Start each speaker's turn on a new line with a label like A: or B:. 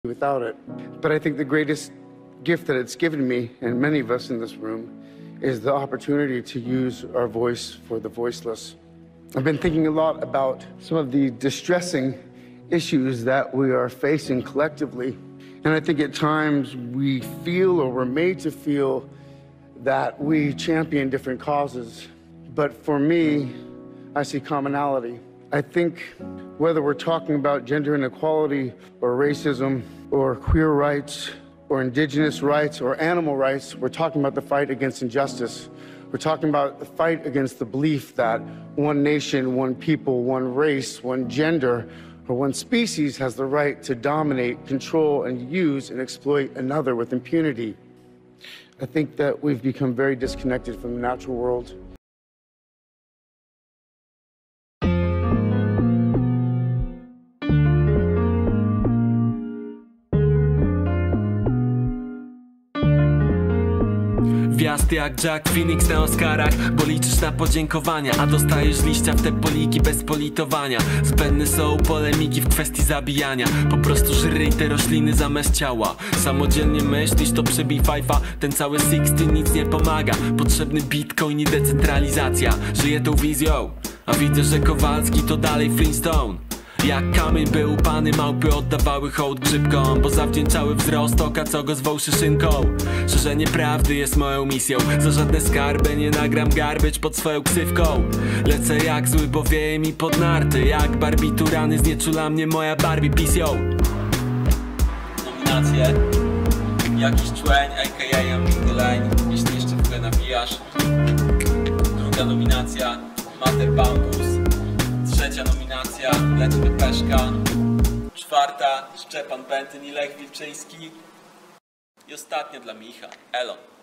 A: without it. But I think the greatest gift that it's given me, and many of us in this room, is the opportunity to use our voice for the voiceless. I've been thinking a lot about some of the distressing issues that we are facing collectively. And I think at times we feel, or we're made to feel, that we champion different causes. But for me, I see commonality. I think whether we're talking about gender inequality or racism or queer rights or indigenous rights or animal rights, we're talking about the fight against injustice. We're talking about the fight against the belief that one nation, one people, one race, one gender, or one species has the right to dominate, control, and use and exploit another with impunity. I think that we've become very disconnected from the natural world.
B: Gwiazd jak Jack Phoenix na Oscarach, bo liczysz na podziękowania, a dostajesz liścia w te poliki bez politowania. Zbędne są polemiki w kwestii zabijania. Po prostu żryj te rośliny zamiast ciała. Samodzielnie myślisz, to przebij fajfa. Ten cały 60 nic nie pomaga. Potrzebny bitcoin i decentralizacja. Żyję tą wizją, a widzę, że Kowalski to dalej Flintstone. Jak kamień był pany, małpy oddawały hołd grzybkom, bo zawdzięczały wzrost oka, co go zwoł szyszynką. Szerzenie prawdy jest moją misją. Za żadne skarby nie nagram garbage pod swoją ksywką. Lecę jak zły, bo wieje mi pod narty. Jak barbiturany znieczula mnie moja Barbie pisją. Nominacje. Jakiś człeń, a.k.a. Aming Line, jeśli jeszcze w ogóle nawijasz. Druga nominacja, Mater Bambus. Trzecia nominacja, Leci Peszka. Czwarta, Szczepan Bentyn i Lech Wilczyński. I ostatnia dla Micha, Elon.